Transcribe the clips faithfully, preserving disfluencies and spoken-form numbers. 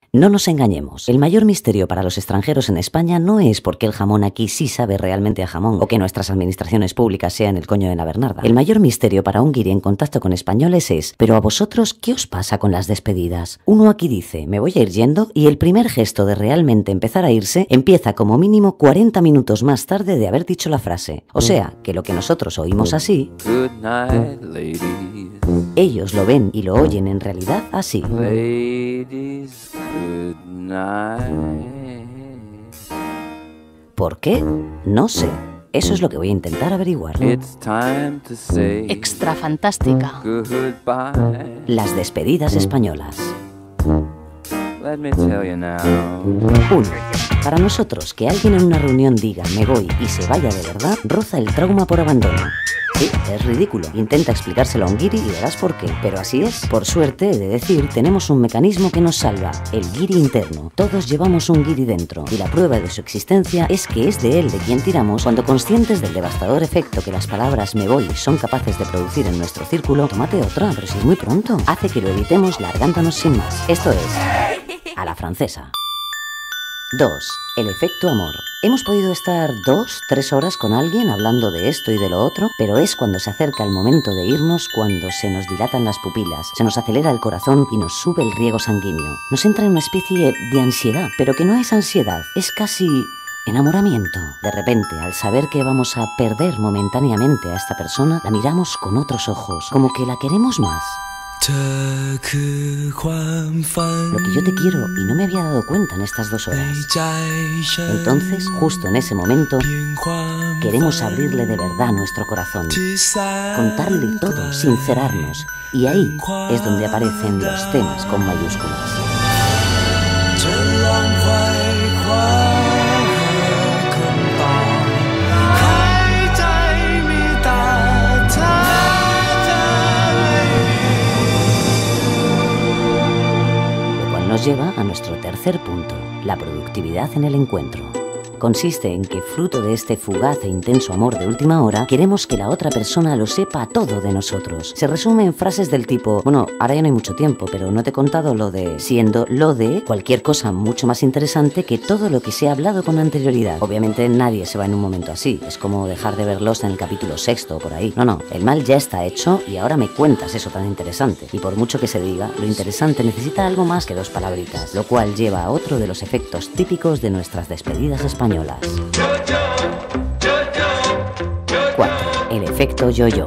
No nos engañemos, el mayor misterio para los extranjeros en España no es por qué el jamón aquí sí sabe realmente a jamón o que nuestras administraciones públicas sean el coño de la Bernarda. El mayor misterio para un guiri en contacto con españoles es, pero a vosotros, ¿qué os pasa con las despedidas? Uno aquí dice, me voy a ir yendo, y el primer gesto de realmente empezar a irse empieza como mínimo cuarenta minutos más tarde de haber dicho la frase. O sea, que lo que nosotros oímos así, Good night, ladies. ellos lo ven y lo oyen en realidad así. Ladies, good night. ¿Por qué? No sé. Eso es lo que voy a intentar averiguar. It's time to say Extra fantástica. goodbye. Las despedidas españolas. Let me tell you now. uno. Para nosotros, que alguien en una reunión diga me voy y se vaya de verdad, roza el trauma por abandono. Sí, es ridículo. Intenta explicárselo a un guiri y verás por qué. Pero así es. Por suerte, he de decir, tenemos un mecanismo que nos salva. El guiri interno. Todos llevamos un guiri dentro. Y la prueba de su existencia es que es de él de quien tiramos cuando, conscientes del devastador efecto que las palabras me voy son capaces de producir en nuestro círculo. Tómate otra, pero si es muy pronto. Hace que lo evitemos largándonos sin más. Esto es a la francesa. dos. El efecto amor. Hemos podido estar dos, tres horas con alguien hablando de esto y de lo otro, pero es cuando se acerca el momento de irnos cuando se nos dilatan las pupilas, se nos acelera el corazón y nos sube el riego sanguíneo. Nos entra en una especie de ansiedad, pero que no es ansiedad, es casi enamoramiento. De repente, al saber que vamos a perder momentáneamente a esta persona, la miramos con otros ojos, como que la queremos más. Lo que yo te quiero y no me había dado cuenta en estas dos horas. Entonces, justo en ese momento, queremos abrirle de verdad nuestro corazón, contarle todo, sincerarnos, y ahí es donde aparecen los temas con mayúsculas. Nos lleva a nuestro tercer punto, la productividad en el encuentro. Consiste en que, fruto de este fugaz e intenso amor de última hora, queremos que la otra persona lo sepa todo de nosotros. Se resume en frases del tipo, bueno, ahora ya no hay mucho tiempo, pero no te he contado lo de, siendo lo de cualquier cosa mucho más interesante que todo lo que se ha hablado con anterioridad. Obviamente nadie se va en un momento así, es como dejar de verlos en el capítulo sexto o por ahí. No, no, el mal ya está hecho y ahora me cuentas eso tan interesante. Y por mucho que se diga, lo interesante necesita algo más que dos palabritas, lo cual lleva a otro de los efectos típicos de nuestras despedidas españolas. cuatro. El efecto yo-yo.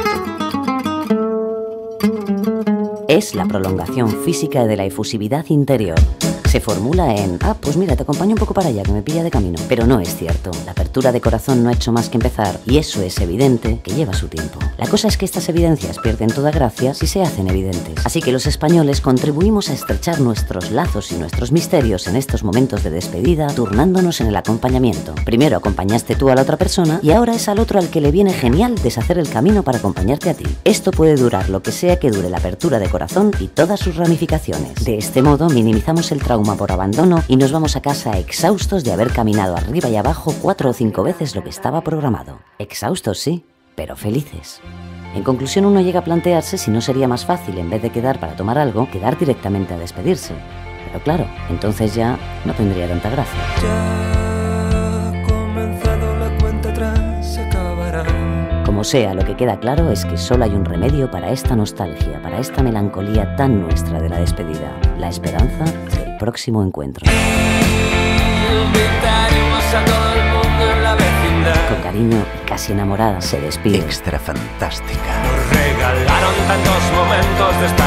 Es la prolongación física de la efusividad interior. Se formula en, ah, pues mira, te acompaño un poco para allá, que me pilla de camino. Pero no es cierto. La apertura de corazón no ha hecho más que empezar, y eso es evidente que lleva su tiempo. La cosa es que estas evidencias pierden toda gracia si se hacen evidentes. Así que los españoles contribuimos a estrechar nuestros lazos y nuestros misterios en estos momentos de despedida, turnándonos en el acompañamiento. Primero acompañaste tú a la otra persona, y ahora es al otro al que le viene genial deshacer el camino para acompañarte a ti. Esto puede durar lo que sea que dure la apertura de corazón y todas sus ramificaciones. De este modo minimizamos el trauma por abandono y nos vamos a casa exhaustos de haber caminado arriba y abajo cuatro o cinco veces lo que estaba programado. Exhaustos, sí, pero felices. En conclusión, uno llega a plantearse si no sería más fácil, en vez de quedar para tomar algo, quedar directamente a despedirse. Pero claro, entonces ya no tendría tanta gracia. Ya ha comenzado la cuenta atrás, se acabará. Como sea, lo que queda claro es que solo hay un remedio para esta nostalgia, para esta melancolía tan nuestra de la despedida: la esperanza del próximo encuentro. Invitaremos a todo el mundo en la vecindad. Con cariño y casi enamorada se despide. Extra fantástica. Nos regalaron tantos momentos de estar